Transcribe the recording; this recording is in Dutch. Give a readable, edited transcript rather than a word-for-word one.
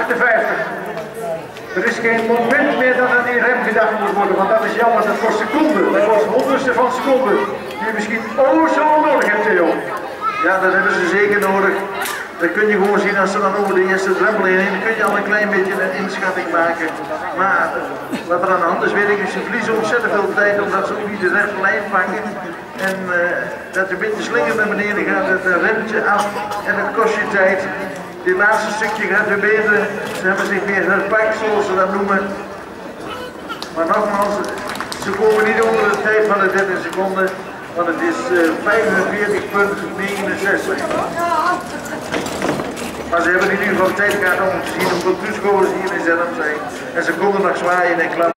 58. Er is geen moment meer dat aan die rem gedacht moet worden, want dat is jammer, dat kost seconden. Dat kost honderdste van seconden. Die je misschien zo nodig hebt, Theo. Ja, dat hebben ze zeker nodig. Dat kun je gewoon zien als ze dan over de eerste drempel heen, dan kun je al een klein beetje een inschatting maken. Maar wat er aan de hand is, weet ik niet. Ze verliezen ontzettend veel tijd omdat ze ook niet de rechte lijn pakken. En dat je een beetje slinger naar beneden gaat, het remtje af en dat kost je tijd. Dit laatste stukje gaat weer beter. Ze hebben zich weer herpakt, zoals ze dat noemen. Maar nogmaals, ze komen niet onder de tijd van de 30 seconden. Want het is 45,69. Maar ze hebben in ieder geval tijd gehad om te zien hoeveel toeschouwers hier in Zelm zijn. En ze konden nog zwaaien en klappen.